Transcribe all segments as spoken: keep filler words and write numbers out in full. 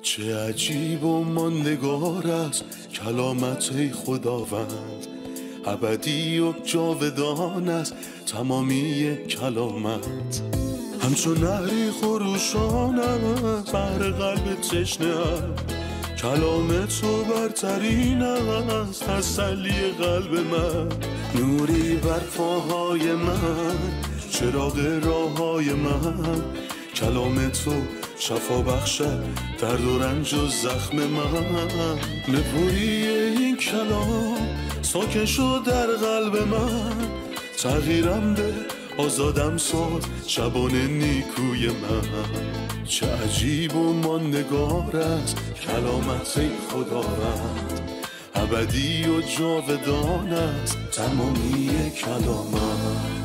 چه عجیب و ماندگار است کلامت ای خداوند، ابدی و جاودان است تمامی کلامت. همچون نهری خروشان است بر قلب تشنه است، کلام تو برترین است تسلی قلب من. نوری بر پاهای من، چراغ راههای من، کلام تو شفا بخشد درد و رنج و زخم من. نپویی این کلام ساکن شد در قلب من، تغییرم ده آزادم ساز شبان نیکوی من. چه عجیب و ماندگار است کلامت ای خداوند، ابدی و جاودان است تمامی کلامت.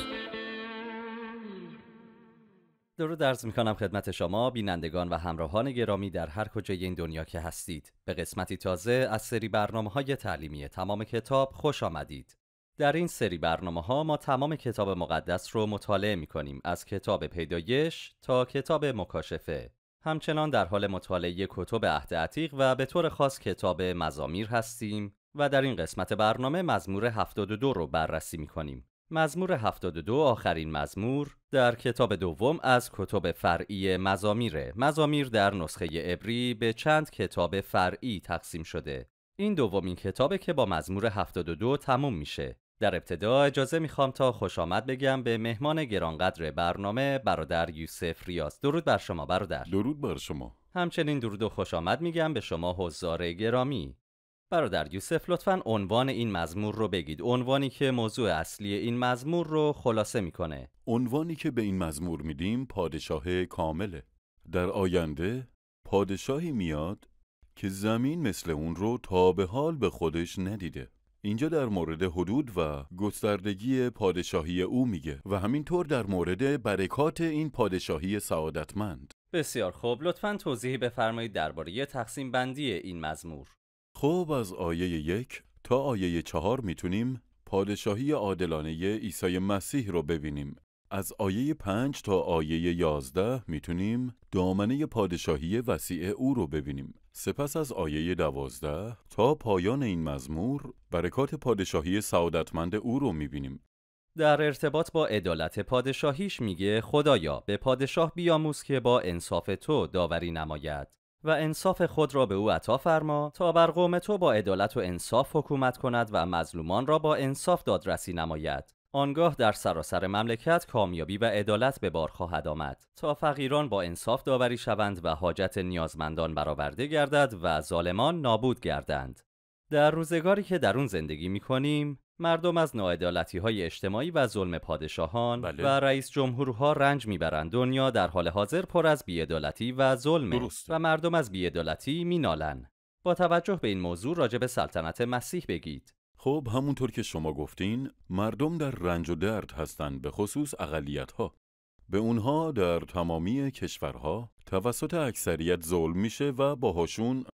درود عرض می‌کنم خدمت شما بینندگان و همراهان گرامی در هر کجای این دنیا که هستید. به قسمتی تازه از سری برنامه‌های تعلیمی تمام کتاب خوش آمدید. در این سری برنامه‌ها ما تمام کتاب مقدس رو مطالعه می‌کنیم، از کتاب پیدایش تا کتاب مکاشفه. همچنان در حال مطالعه کتب عهد عتیق و به طور خاص کتاب مزامیر هستیم و در این قسمت برنامه مزمور هفتاد و دو رو بررسی می‌کنیم. مزمور هفتاد و دو آخرین مزمور در کتاب دوم از کتب فرعی مزامیره. مزامیر در نسخه عبری به چند کتاب فرعی تقسیم شده. این دومین کتابه که با مزمور هفتاد و دو تموم میشه. در ابتدا اجازه میخوام تا خوش آمد بگم به مهمان گرانقدر برنامه برادر یوسف ریاض. درود بر شما برادر. درود بر شما. همچنین درود و خوش آمد میگم به شما حضار گرامی. برادر یوسف لطفاً عنوان این مزمور رو بگید، عنوانی که موضوع اصلی این مزمور رو خلاصه میکنه. عنوانی که به این مزمور میدیم پادشاه کامله. در آینده پادشاهی میاد که زمین مثل اون رو تا به حال به خودش ندیده. اینجا در مورد حدود و گستردگی پادشاهی او میگه و همینطور در مورد برکات این پادشاهی سعادتمند. بسیار خوب، لطفاً توضیحی بفرمایید درباره تقسیم بندی این مزمور. خب از آیه یک تا آیه چهار میتونیم پادشاهی عادلانه عیسی مسیح رو ببینیم. از آیه پنج تا آیه یازده میتونیم دامنه پادشاهی وسیع او رو ببینیم. سپس از آیه دوازده تا پایان این مزمور برکات پادشاهی سعادتمند او رو میبینیم. در ارتباط با عدالت پادشاهیش میگه خدایا به پادشاه بیاموز که با انصاف تو داوری نماید و انصاف خود را به او عطا فرما تا بر قوم تو با عدالت و انصاف حکومت کند و مظلومان را با انصاف دادرسی نماید. آنگاه در سراسر مملکت کامیابی و عدالت به بار خواهد آمد تا فقیران با انصاف داوری شوند و حاجت نیازمندان برآورده گردد و ظالمان نابود گردند. در روزگاری که در اون زندگی می‌کنیم، مردم از ناعدالتی‌های اجتماعی و ظلم پادشاهان بله. و رئیس جمهورها رنج می‌برند. دنیا در حال حاضر پر از بی‌عدالتی و ظلم و مردم از بی‌عدالتی می‌نالند. با توجه به این موضوع راجع به سلطنت مسیح بگید. خب همونطور که شما گفتین مردم در رنج و درد هستند، به خصوص اقلیت‌ها. به اونها در تمامی کشورها توسط اکثریت ظلم میشه و باهاشون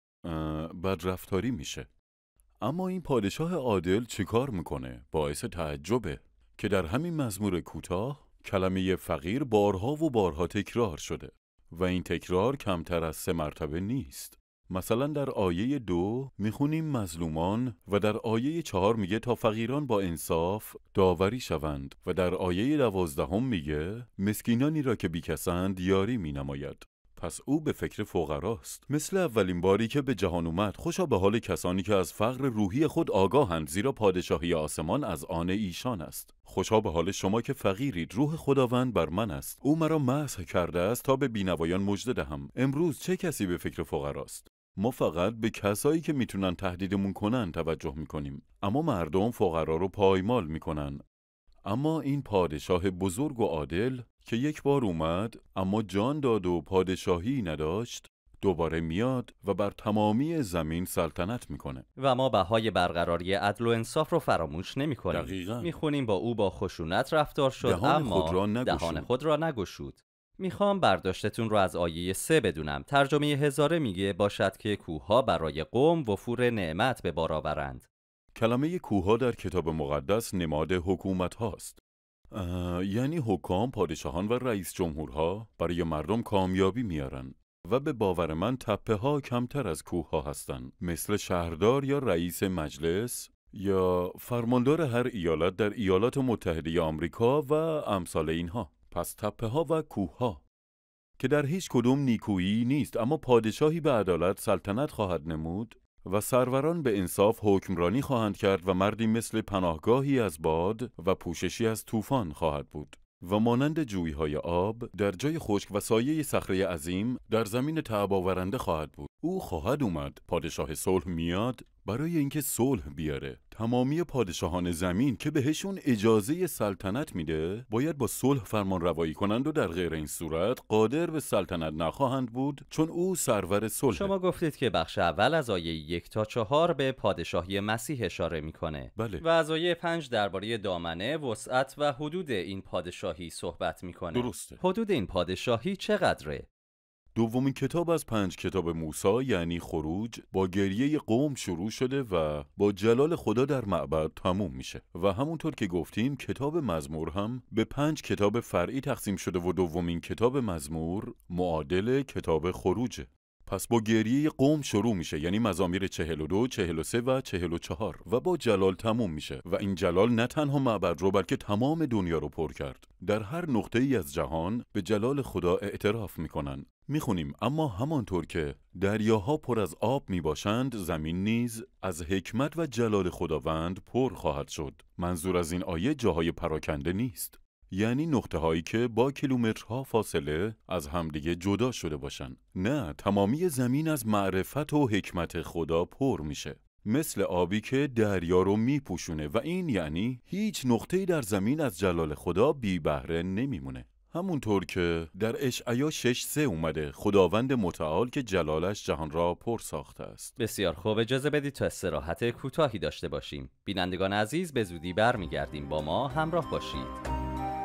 بدرفتاری میشه. اما این پادشاه عادل چیکار میکنه؟ باعث تعجبه که در همین مزمور کوتاه کلمه فقیر بارها و بارها تکرار شده و این تکرار کمتر از سه مرتبه نیست. مثلا در آیه دو میخونیم مظلومان و در آیه چهار میگه تا فقیران با انصاف داوری شوند و در آیه دوازدهم میگه مسکینانی را که بیکسند یاری مینماید. پس او به فکر فقراست. مثل اولین باری که به جهان اومد خوشا به حال کسانی که از فقر روحی خود آگاهند، زیرا پادشاهی آسمان از آن ایشان است. خوشا به حال شما که فقیرید، روح خداوند بر من است. او مرا مسح کرده است تا به بینوایان مژده دهم. امروز چه کسی به فکر فقراست؟ ما فقط به کسایی که میتونن تهدیدمون کنن توجه میکنیم، اما مردم فقرا رو پایمال میکنن. اما این پادشاه بزرگ و عادل که یک بار اومد اما جان داد و پادشاهی نداشت، دوباره میاد و بر تمامی زمین سلطنت میکنه و ما بهای برقراری عدل و انصاف رو فراموش نمی‌کنیم. دقیقاً. میخونیم با او با خشونت رفتار شد دهان اما خود را نگشود. دهان خود را نگشود. میخوام برداشتتون رو از آیه سه بدونم. ترجمه هزاره میگه باشد که کوه‌ها برای قوم وفور نعمت به بار آورند. کلمه کوه‌ها در کتاب مقدس نماد حکومت هاست. یعنی حکام، پادشاهان و رئیس جمهورها برای مردم کامیابی میارن. و به باور من تپه ها کمتر از کوه ها هستن، مثل شهردار یا رئیس مجلس یا فرماندار هر ایالت در ایالات متحده آمریکا و امثال اینها. پس تپه ها و کوه ها که در هیچ کدوم نیکویی نیست، اما پادشاهی به عدالت سلطنت خواهد نمود و سروران به انصاف حکمرانی خواهند کرد و مردی مثل پناهگاهی از باد و پوششی از طوفان خواهد بود و مانند جویهای آب در جای خشک و سایه صخره عظیم در زمین تعب آورنده خواهد بود. او خواهد اومد، پادشاه صلح میاد برای اینکه صلح بیاره. تمامی پادشاهان زمین که بهشون اجازه سلطنت میده باید با صلح فرمان روایی کنند و در غیر این صورت قادر به سلطنت نخواهند بود، چون او سرور صلح. شما گفتید که بخش اول از آیه یک تا چهار به پادشاهی مسیح اشاره میکنه. بله. و از آیه پنج درباره دامنه، وسعت و حدود این پادشاهی صحبت میکنه. درسته. حدود این پادشاهی چقدره؟ دومین کتاب از پنج کتاب موسی یعنی خروج با گریه قوم شروع شده و با جلال خدا در معبد تموم میشه و همونطور که گفتیم کتاب مزمور هم به پنج کتاب فرعی تقسیم شده و دومین کتاب مزمور معادل کتاب خروجه. پس با گریه قوم شروع میشه، یعنی مزامیر چهل و دو، چهل و سه و چهل و چهار و با جلال تموم میشه و این جلال نه تنها معبد رو بلکه تمام دنیا رو پر کرد. در هر نقطه ای از جهان به جلال خدا اعتراف میکنن. میخونیم اما همانطور که دریاها پر از آب میباشند، زمین نیز از حکمت و جلال خداوند پر خواهد شد. منظور از این آیه جاهای پراکنده نیست، یعنی نقطه هایی که با کیلومترها فاصله از همدیگه جدا شده باشن. نه، تمامی زمین از معرفت و حکمت خدا پر میشه، مثل آبی که دریا رو میپوشونه و این یعنی هیچ نقطه‌ای در زمین از جلال خدا بی بهره نمیمونه. همونطور که در اشعیا شش سه اومده، خداوند متعال که جلالش جهان را پر ساخته است. بسیار خوب، اجازه بدید تا استراحت کوتاهی داشته باشیم. بینندگان عزیز، به زودی برمیگردیم، با ما همراه باشید.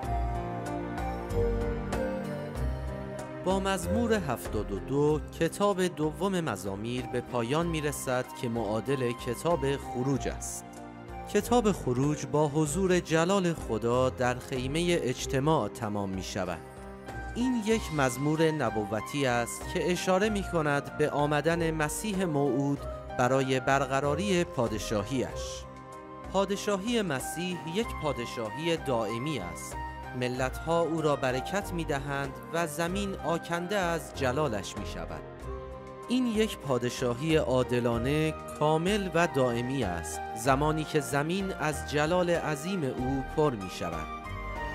با مزمور هفتاد و دو کتاب دوم مزامیر به پایان میرسد که معادل کتاب خروج است. کتاب خروج با حضور جلال خدا در خیمه اجتماع تمام می شود. این یک مزمور نبوتی است که اشاره می کند به آمدن مسیح موعود برای برقراری پادشاهیش. پادشاهی مسیح یک پادشاهی دائمی است. ملت‌ها او را برکت می‌دهند و زمین آکنده از جلالش می‌شود. این یک پادشاهی عادلانه، کامل و دائمی است، زمانی که زمین از جلال عظیم او پر می‌شود.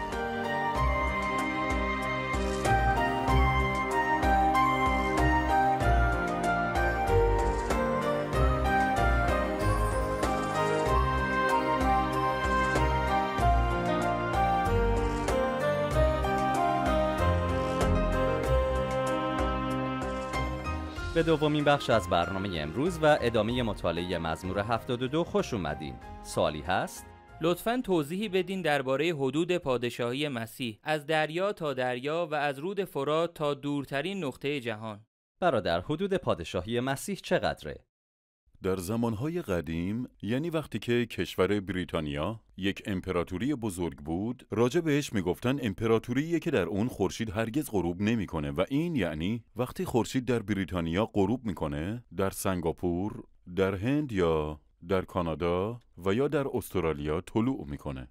به دومین بخش از برنامه امروز و ادامه مطالعه مزمور هفتاد و دو خوش اومدین. سوالی هست؟ لطفاً توضیحی بدین درباره حدود پادشاهی مسیح از دریا تا دریا و از رود فرات تا دورترین نقطه جهان. برادر، حدود پادشاهی مسیح چقدره؟ در زمانهای قدیم، یعنی وقتی که کشور بریتانیا یک امپراتوری بزرگ بود، راجع بهش میگفتن امپراتوریه که در اون خورشید هرگز غروب نمیکنه و این یعنی وقتی خورشید در بریتانیا غروب میکنه، در سنگاپور، در هند یا در کانادا و یا در استرالیا طلوع میکنه.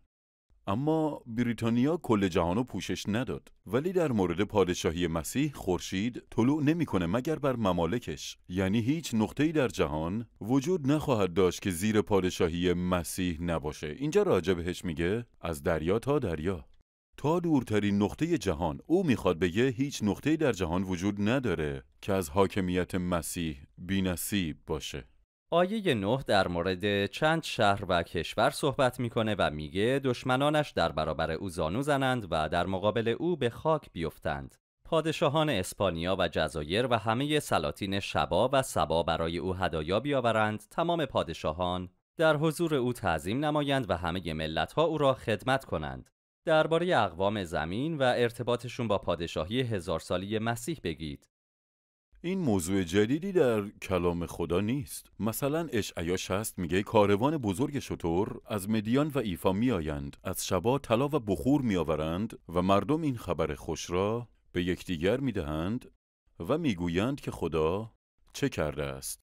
اما بریتانیا کل جهانو پوشش نداد، ولی در مورد پادشاهی مسیح خورشید طلوع نمیکنه مگر بر ممالکش، یعنی هیچ نقطه‌ای در جهان وجود نخواهد داشت که زیر پادشاهی مسیح نباشه. اینجا راجع بهش میگه از دریا تا دریا، تا دورترین نقطه جهان. او میخواد بگه هیچ نقطه‌ای در جهان وجود نداره که از حاکمیت مسیح بی‌نصیب باشه. آیه نه در مورد چند شهر و کشور صحبت میکنه و میگه دشمنانش در برابر او زانو زنند و در مقابل او به خاک بیفتند. پادشاهان اسپانیا و جزایر و همه سلاطین شبا و سبا برای او هدایا بیاورند. تمام پادشاهان در حضور او تعظیم نمایند و همه ملت‌ها او را خدمت کنند. درباره اقوام زمین و ارتباطشون با پادشاهی هزار سالی مسیح بگید. این موضوع جدیدی در کلام خدا نیست. مثلا اشعیا شصت میگه کاروان بزرگ شتر از مدیان و ایفا میآیند، از شبا طلا و بخور میآورند و مردم این خبر خوش را به یکدیگر میدهند و میگویند که خدا چه کرده است.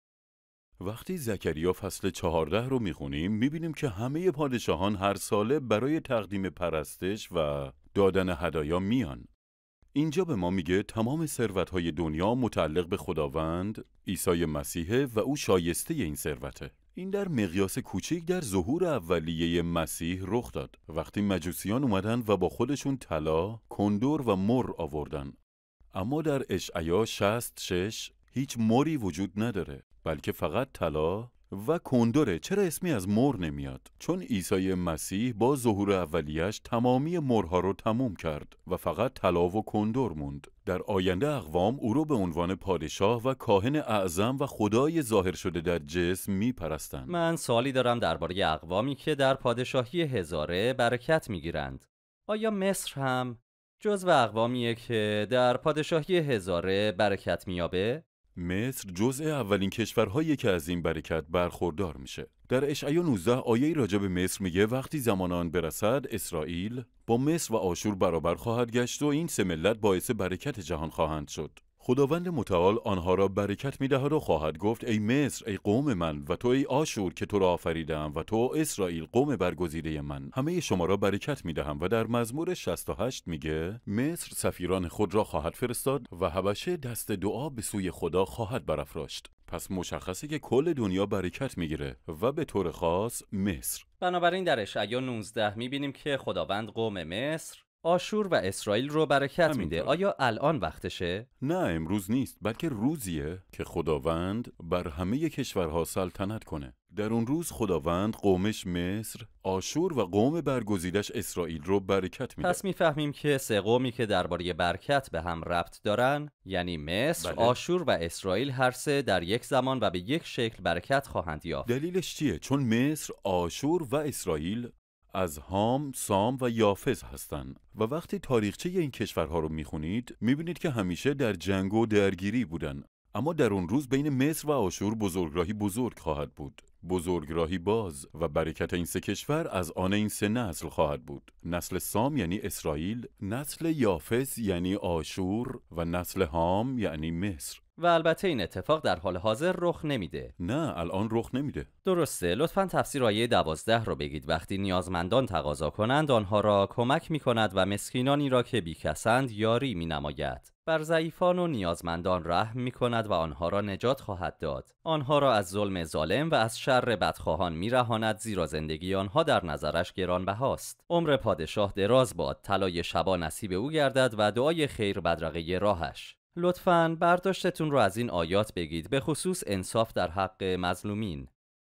وقتی زکریا فصل چهارده رو میخونیم میبینیم که همه پادشاهان هر ساله برای تقدیم پرستش و دادن هدایا میان. اینجا به ما میگه تمام ثروت‌های دنیا متعلق به خداوند عیسی مسیح و او شایسته این ثروته. این در مقیاس کوچیک در ظهور اولیه مسیح رخ داد، وقتی مجوسیان اومدن و با خودشون طلا، کندر و مر آوردن. اما در اشعیا شصت و شش هیچ مری وجود نداره، بلکه فقط طلا و کندره. چرا اسمی از مر نمیاد؟ چون عیسی مسیح با ظهور اولیش تمامی مرها رو تموم کرد و فقط طلا و کندر موند. در آینده اقوام او رو به عنوان پادشاه و کاهن اعظم و خدای ظاهر شده در جسم میپرستند. من سوالی دارم درباره اقوامی که در پادشاهی هزاره برکت میگیرند. آیا مصر هم جزو اقوامیه که در پادشاهی هزاره برکت مییابه؟ مصر جزء اولین کشورهایی که از این برکت برخوردار میشه. در اشعیا نوزده آیه راجع به مصر میگه وقتی زمان آن برسد اسرائیل با مصر و آشور برابر خواهد گشت و این سه ملت باعث برکت جهان خواهند شد. خداوند متعال آنها را برکت میدهد و خواهد گفت ای مصر ای قوم من و تو ای آشور که تو را آفریدم و تو اسرائیل قوم برگزیده من، همه شما را برکت میدهم. و در مزمور شصت و هشت میگه مصر سفیران خود را خواهد فرستاد و حبشه دست دعا به سوی خدا خواهد برافراشت. پس مشخصه که کل دنیا برکت میگیره و به طور خاص مصر. بنابراین در اشعیا نوزده میبینیم که خداوند قوم مصر، آشور و اسرائیل رو برکت میده. آیا الان وقتشه؟ نه، امروز نیست، بلکه روزیه که خداوند بر همه کشورها سلطنت کنه. در اون روز خداوند قومش مصر، آشور و قوم برگزیدش اسرائیل رو برکت میده. پس میفهمیم که سه قومی که درباره برکت به هم ربط دارن، یعنی مصر، بله. آشور و اسرائیل، هر سه در یک زمان و به یک شکل برکت خواهند یافت. دلیلش چیه؟ چون مصر، آشور و اسرائیل از هام، سام و یافز هستند و وقتی تاریخچه این کشورها رو میخونید میبینید که همیشه در جنگ و درگیری بودن. اما در اون روز بین مصر و آشور بزرگراهی بزرگ خواهد بود، بزرگراهی باز، و برکت این سه کشور از آن این سه نسل خواهد بود. نسل سام یعنی اسرائیل، نسل یافز یعنی آشور و نسل هام یعنی مصر. و البته این اتفاق در حال حاضر رخ نمیده. نه، الان رخ نمیده. درسته. لطفاً تفسیر آیه دوازده رو بگید. وقتی نیازمندان تقاضا کنند آنها را کمک میکند و مسکینانی را که بیکسند یاری مینماید. بر ضعیفان و نیازمندان رحم میکند و آنها را نجات خواهد داد. آنها را از ظلم ظالم و از شر بدخواهان میرهاند، زیرا زندگی آنها در نظرش گرانبهاست. عمر پادشاه دراز باد، طلای شبا نصیب او گردد و دعای خیر بدرقه راهش. لطفاً برداشتتون رو از این آیات بگید، به خصوص انصاف در حق مظلومین.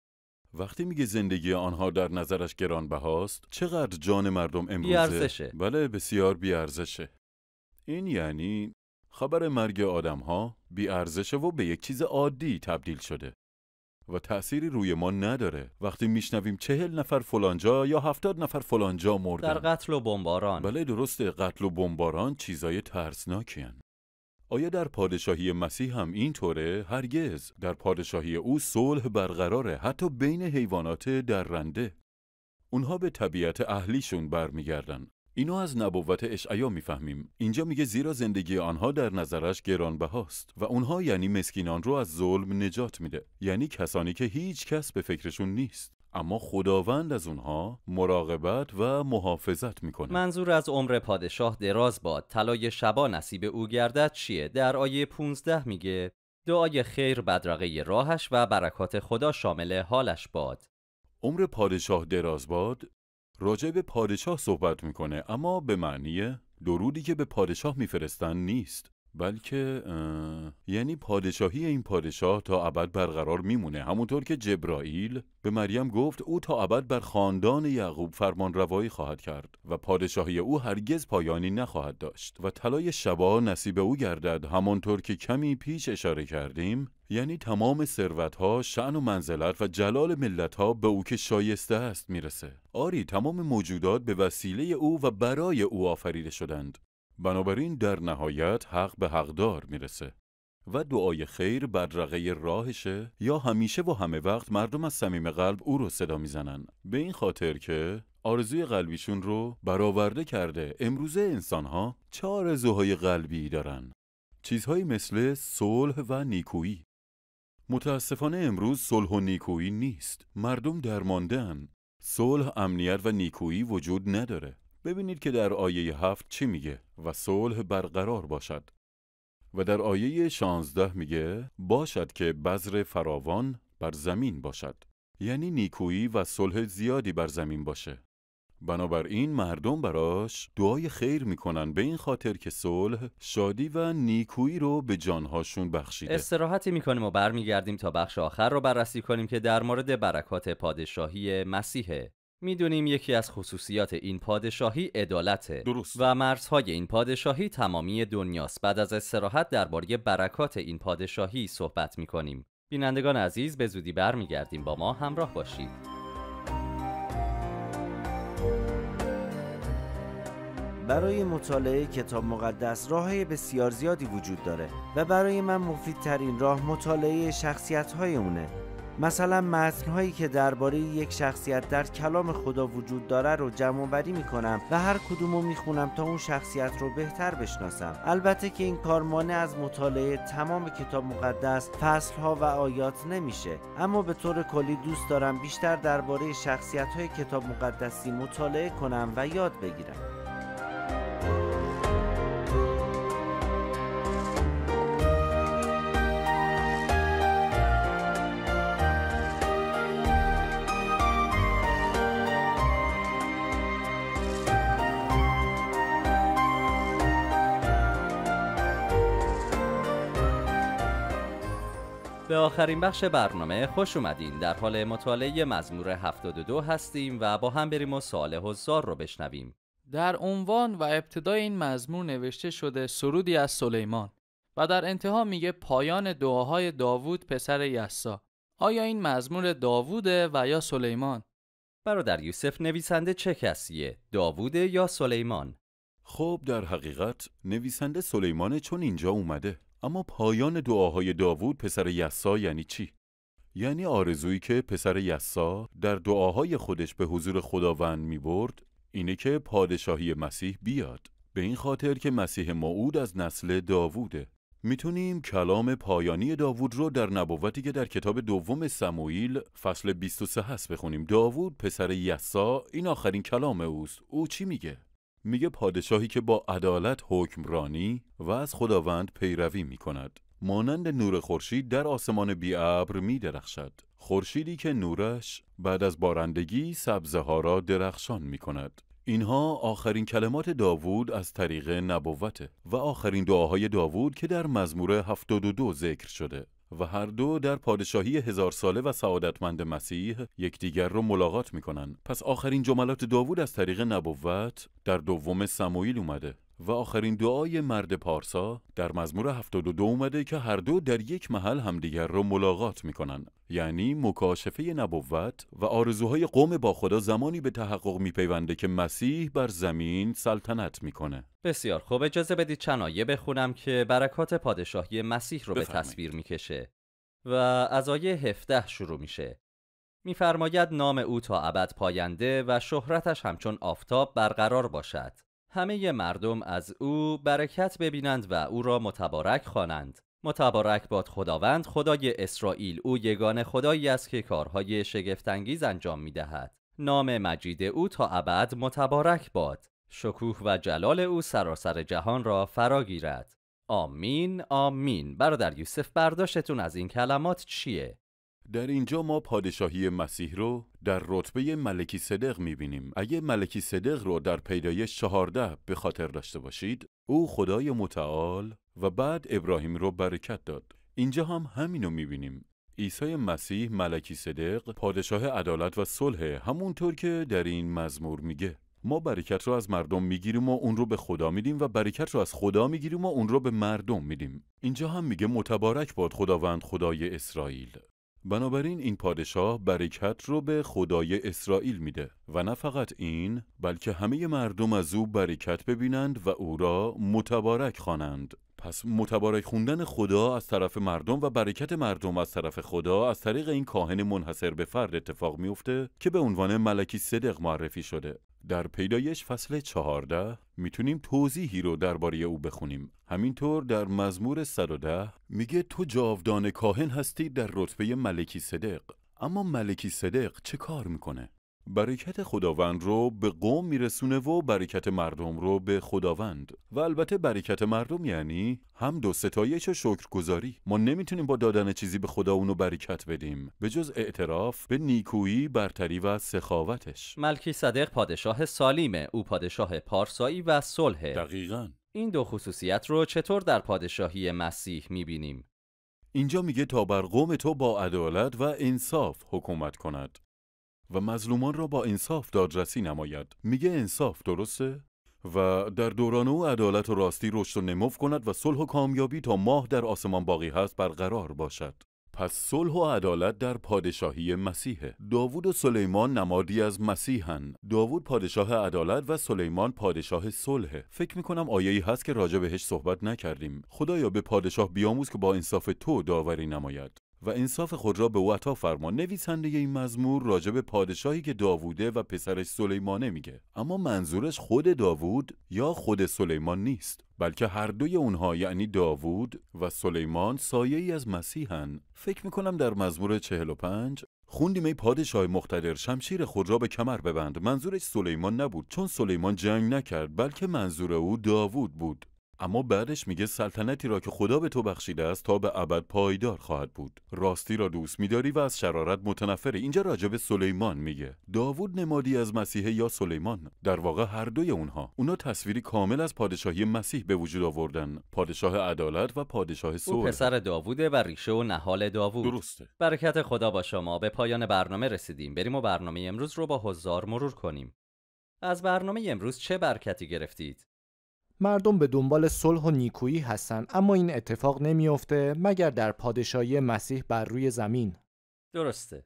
وقتی میگه زندگی آنها در نظرش گرانبهاست، چقدر جان مردم امروزه بیارزشه. بله، بسیار بیارزشه. این یعنی خبر مرگ آدم‌ها بیارزشه و به یک چیز عادی تبدیل شده و تأثیری روی ما نداره. وقتی میشنویم چهل نفر فلانجا یا هفتاد نفر فلانجا مردن در قتل و بمباران. بله درسته، قتل و بمباران چیزای ترسناکین. آیا در پادشاهی مسیح هم این طوره؟ هرگز. در پادشاهی او صلح برقراره، حتی بین حیوانات درنده. اونها به طبیعت اهلیشون برمیگردن. اینو از نبوت اشعیا میفهمیم. اینجا میگه زیرا زندگی آنها در نظرش گرانبهاست و اونها یعنی مسکینان رو از ظلم نجات میده. یعنی کسانی که هیچ کس به فکرشون نیست، اما خداوند از اونها مراقبت و محافظت میکنه. منظور از عمر پادشاه دراز باد، طلای شبا نصیب او گردد چیه؟ در آیه پانزده میگه دعای خیر بدرقه راهش و برکات خدا شامل حالش باد. عمر پادشاه دراز باد راجع به پادشاه صحبت میکنه، اما به معنی درودی که به پادشاه میفرستن نیست، بلکه یعنی پادشاهی این پادشاه تا ابد برقرار میمونه. همونطور که جبرائیل به مریم گفت او تا ابد بر خاندان یعقوب فرمان روایی خواهد کرد و پادشاهی او هرگز پایانی نخواهد داشت و طلای شبا نصیب او گردد. همونطور که کمی پیش اشاره کردیم، یعنی تمام ثروت‌ها، شأن و منزلت و جلال ملت‌ها به او که شایسته است میرسه. آری، تمام موجودات به وسیله او و برای او آفریده شدند. بنابراین در نهایت حق به حقدار میرسه و دعای خیر بدرقه راهشه، یا همیشه و همه وقت مردم از صمیم قلب او رو صدا میزنن، به این خاطر که آرزوی قلبیشون رو برآورده کرده. امروزه انسان‌ها چه آرزوهای قلبی دارن؟ چیزهایی مثل صلح و نیکویی. متاسفانه امروز صلح و نیکویی نیست. مردم درمانده‌اند. صلح، امنیت و نیکویی وجود نداره. ببینید که در آیه هفت چی میگه؟ و صلح برقرار باشد. و در آیه شانزده میگه باشد که بذر فراوان بر زمین باشد. یعنی نیکویی و صلح زیادی بر زمین باشه. بنابراین مردم براش دعای خیر میکنن به این خاطر که صلح، شادی و نیکویی رو به جانهاشون بخشیده. استراحتی میکنیم و برمیگردیم تا بخش آخر رو بررسی کنیم که در مورد برکات پادشاهی مسیحه. میدونیم یکی از خصوصیات این پادشاهی عدالته. درست. و مرزهای این پادشاهی تمامی دنیاست. بعد از استراحت درباره برکات این پادشاهی صحبت میکنیم. بینندگان عزیز، به زودی برمیگردیم، با ما همراه باشید. برای مطالعه کتاب مقدس راه‌های بسیار زیادی وجود داره و برای من مفیدترین راه مطالعه شخصیت‌های اونه. مثلا متن‌هایی که درباره یک شخصیت در کلام خدا وجود داره رو جمع‌آوری می‌کنم و هر کدومو می‌خونم تا اون شخصیت رو بهتر بشناسم. البته که این کار مانع از مطالعه تمام کتاب مقدس، فصل‌ها و آیات نمیشه، اما به طور کلی دوست دارم بیشتر درباره شخصیت‌های کتاب مقدسی مطالعه کنم و یاد بگیرم. به آخرین بخش برنامه خوش اومدین. در حال مطالعه مزمور هفتاد و دو هستیم و با هم بریم و سوال حضار رو بشنویم. در عنوان و ابتدای این مزمور نوشته شده سرودی از سلیمان و در انتها میگه پایان دعاهای داوود پسر یسا. آیا این مزمور داووده و یا سلیمان؟ برادر یوسف، نویسنده چه کسیه؟ داووده یا سلیمان؟ خب در حقیقت نویسنده سلیمانه، چون اینجا اومده. اما پایان دعاهای داوود پسر یسا یعنی چی؟ یعنی آرزویی که پسر یسا در دعاهای خودش به حضور خداوند می برد اینه که پادشاهی مسیح بیاد. به این خاطر که مسیح موعود از نسل داووده. میتونیم کلام پایانی داوود رو در نبوتی که در کتاب دوم سموئیل فصل بیست و سه هست بخونیم. داوود پسر یسا، این آخرین کلام اوست. او چی میگه؟ میگه پادشاهی که با عدالت حکمرانی و از خداوند پیروی میکند، مانند نور خورشید در آسمان بی ابر میدرخشد. خورشیدی که نورش بعد از بارندگی سبزه ها را درخشان میکند. اینها آخرین کلمات داوود از طریق نبوته و آخرین دعاهای داوود که در مزمور هفتاد و دو ذکر شده و هر دو در پادشاهی هزار ساله و سعادتمند مسیح یکدیگر رو ملاقات میکنن. پس آخرین جملات داوود از طریق نبوت در دوم سموئیل اومده و آخرین دعای مرد پارسا در مزمور هفتاد و دو اومده که هر دو در یک محل همدیگر رو ملاقات میکنن. یعنی مکاشفه نبوت و آرزوهای قوم با خدا زمانی به تحقق میپیونده که مسیح بر زمین سلطنت میکنه. بسیار خوب، اجازه بدید چند آیه بخونم که برکات پادشاهی مسیح رو بفرمایید. به تصویر میکشه و از آیه هفده شروع میشه. میفرماید نام او تا ابد پاینده و شهرتش همچون آفتاب برقرار باشد. همه مردم از او برکت ببینند و او را متبارک خوانند. متبارک باد خداوند خدای اسرائیل، او یگانه خدایی است که کارهای شگفت‌انگیز انجام می‌دهد. نام مجید او تا ابد متبارک باد. شکوه و جلال او سراسر جهان را فرا گیرد. آمین آمین. برادر یوسف، برداشتتون از این کلمات چیه؟ در اینجا ما پادشاهی مسیح رو در رتبه ملکی صدق می‌بینیم. اگه ملکی صدق رو در پیدایش چهارده به خاطر داشته باشید، او خدای متعال و بعد ابراهیم رو برکت داد. اینجا هم همینو می‌بینیم. عیسی مسیح ملکی صدق، پادشاه عدالت و صلح، همونطور که در این مزمور میگه. ما برکت رو از مردم میگیریم و اون رو به خدا میدیم و برکت رو از خدا میگیریم و اون رو به مردم میدیم. اینجا هم میگه متبارک باد خداوند خدای اسرائیل. بنابراین این پادشاه برکت رو به خدای اسرائیل میده و نه فقط این، بلکه همه مردم از او برکت ببینند و او را متبارک خوانند. پس متبارک خوندن خدا از طرف مردم و برکت مردم از طرف خدا از طریق این کاهن منحصر به فرد اتفاق میفته که به عنوان ملکی صدق معرفی شده. در پیدایش فصل چهارده میتونیم توضیحی رو درباره او بخونیم. همینطور در مزمور صد و ده میگه تو جاودان کاهن هستی در رتبه ملکی صدق. اما ملکی صدق چه کار میکنه؟ برکت خداوند رو به قوم میرسونه و برکت مردم رو به خداوند. و البته برکت مردم یعنی هم دو ستایش و شکرگزاری. ما نمیتونیم با دادن چیزی به خدا اونو برکت بدیم به جز اعتراف به نیکویی، برتری و سخاوتش. ملکی صدق پادشاه سالیمه. او پادشاه پارسایی و صلح. دقیقاً. این دو خصوصیت رو چطور در پادشاهی مسیح میبینیم؟ اینجا میگه تا بر قوم تو با عدالت و انصاف حکومت کند و مظلومان را با انصاف دادرسی نماید. میگه انصاف، درسته؟ و در دوران او عدالت و راستی رشد و نمو کند و صلح و کامیابی تا ماه در آسمان باقی هست برقرار باشد. پس صلح و عدالت در پادشاهی مسیحه. داوود و سلیمان نمادی از مسیحن. داوود پادشاه عدالت و سلیمان پادشاه صلح. فکر میکنم آیه‌ای هست که راجع بهش صحبت نکردیم. خدایا به پادشاه بیاموز که با انصاف تو داوری نماید و انصاف خود را به او عطا فرما. نویسنده این مزمور راجع به پادشاهی که داووده و پسرش سلیمانه میگه. اما منظورش خود داوود یا خود سلیمان نیست، بلکه هر دوی اونها یعنی داوود و سلیمان سایه‌ای از مسیحن. فکر میکنم در مزمور چهل و پنج خوندیم ای پادشاه مقتدر شمشیر خود را به کمر ببند. منظورش سلیمان نبود، چون سلیمان جنگ نکرد، بلکه منظور او داوود بود. اما بعدش میگه سلطنتی را که خدا به تو بخشیده است تا به ابد پایدار خواهد بود. راستی را دوست می‌داری و از شرارت متنفری. اینجا راجع به سلیمان میگه. داوود نمادی از مسیح یا سلیمان؟ در واقع هر دوی اونها. اونا تصویری کامل از پادشاهی مسیح به وجود آوردن. پادشاه عدالت و پادشاه صلح. او پسر داووده و ریشه و نهال داوود. درسته. برکت خدا با شما. به پایان برنامه رسیدیم. بریم و برنامه امروز رو با حضار مرور کنیم. از برنامه امروز چه برکتی گرفتید؟ مردم به دنبال صلح و نیکویی هستن، اما این اتفاق نمیفته مگر در پادشاهی مسیح بر روی زمین. درسته.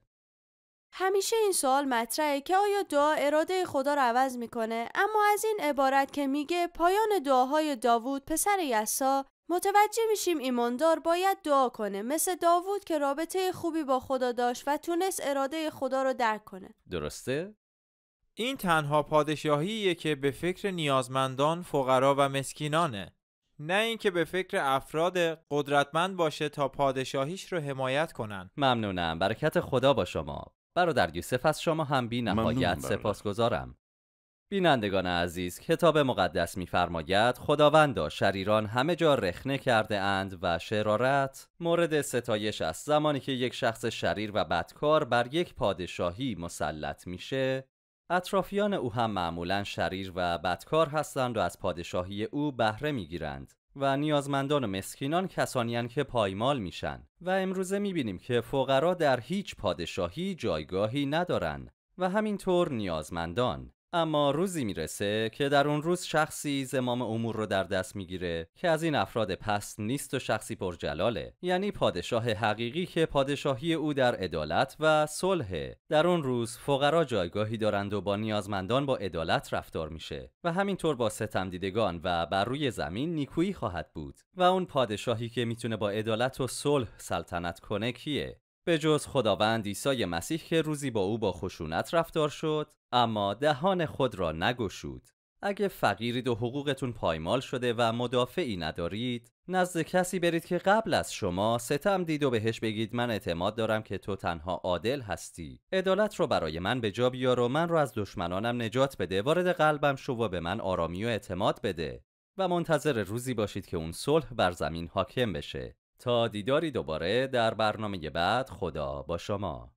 همیشه این سوال مطرحه که آیا دعا اراده خدا رو عوض میکنه؟ اما از این عبارت که میگه پایان دعاهای داوود پسر یسا متوجه میشیم ایماندار باید دعا کنه، مثل داوود که رابطه خوبی با خدا داشت و تونست اراده خدا رو درک کنه. درسته؟ این تنها پادشاهیه که به فکر نیازمندان، فقرا و مسکینانه، نه اینکه به فکر افراد قدرتمند باشه تا پادشاهیش رو حمایت کنن. ممنونم. برکت خدا با شما. برادر یوسف از شما هم بی نهایت سپاسگزارم. بینندگان عزیز، کتاب مقدس می‌فرماید خداوندا شریران همه جا رخنه کرده اند و شرارت مورد ستایش است. زمانی که یک شخص شریر و بدکار بر یک پادشاهی مسلط میشه، اطرافیان او هم معمولاً شریر و بدکار هستند و از پادشاهی او بهره میگیرند و نیازمندان و مسکینان کسانی اند که پایمال میشن. و امروزه میبینیم که فقرا در هیچ پادشاهی جایگاهی ندارن و همینطور نیازمندان. اما روزی میرسه که در اون روز شخصی زمام امور رو در دست میگیره که از این افراد پست نیست و شخصی پرجلاله، یعنی پادشاه حقیقی که پادشاهی او در عدالت و صلح. در اون روز فقرا جایگاهی دارند و با نیازمندان با عدالت رفتار میشه و همینطور با ستمدیدگان و بر روی زمین نیکویی خواهد بود. و اون پادشاهی که میتونه با عدالت و صلح سلطنت کنه کیه؟ به جز خداوند عیسی مسیح که روزی با او با خشونت رفتار شد اما دهان خود را نگشود. اگه فقیرید و حقوقتون پایمال شده و مدافعی ندارید، نزد کسی برید که قبل از شما ستم دید و بهش بگید من اعتماد دارم که تو تنها عادل هستی. عدالت رو برای من به جا بیار و من رو از دشمنانم نجات بده. وارد قلبم شو و به من آرامی و اعتماد بده. و منتظر روزی باشید که اون صلح بر زمین حاکم بشه. تا دیداری دوباره در برنامه بعد، خدا با شما.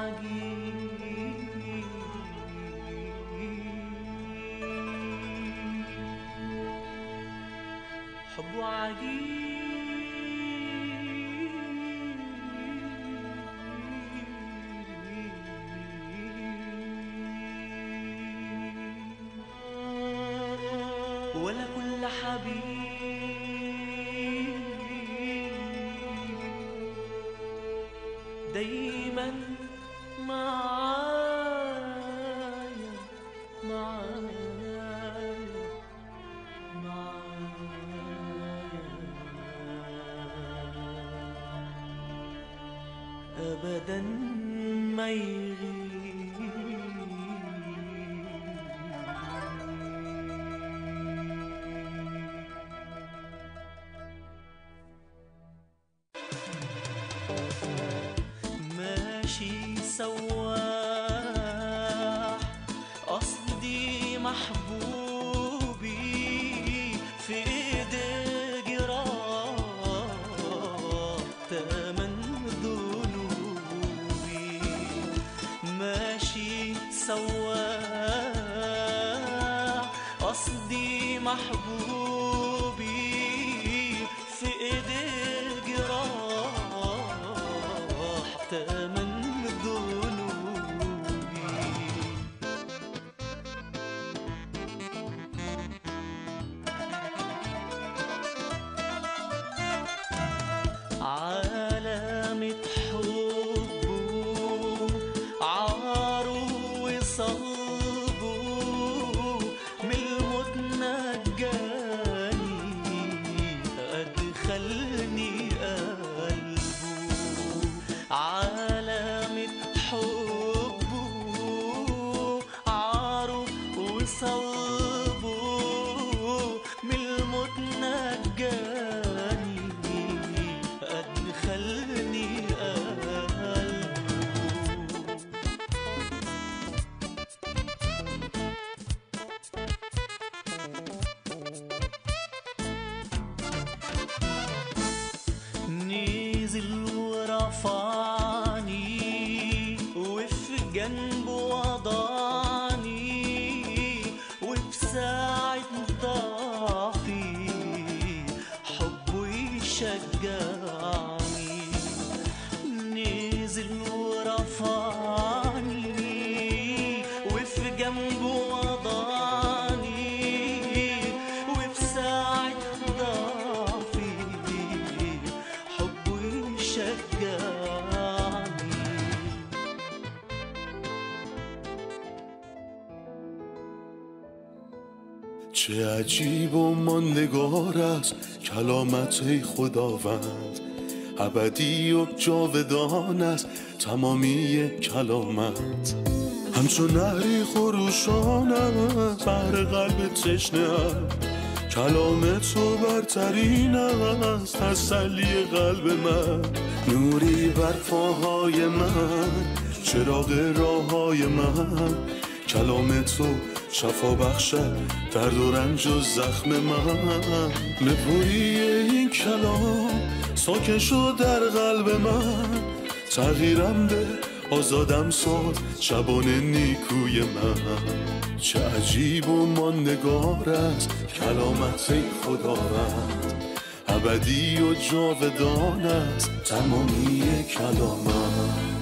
حب عجيب ولا كل حبيب دايما معايا معايا أبدا ما يغيب ماشي سواح قصدي محبوبي في ايدي جراح تمن ذنوبي ماشي سواح قصدي محبوبي في ايدي جراح تمن ذنوبي علامة حبه عاره وصلبه من الموت نجاني أدخلني قلبه علامة حبه عاره وصلبه من الموت نجاني أدخلني قلبه نزل ورفعني وفي جنبه وضعني وفي ساعة ضعفي حبه يشجعني نزل ورفعني وفي جنبه وضعني وفي ساعة ضعفي حبه يشجعني چه عجیب و ماندگار است کلامت ای خداوند ابدی و جاودان است تمامی کلامت همچون نهری خروشان است بر قلب تشنه است کلام تو برترین است تسلی قلب من نوری بر پاهای من چراغ راههای من کلام تو شفا بخشد درد و رنج و زخم من نپویی این کلام ساکن شد در قلب من تغییرم به آزادم ساد شبان نیکوی من چه عجیب و ماندگار است کلامت ای خداوند ابدی و جاودان است تمامی کلامت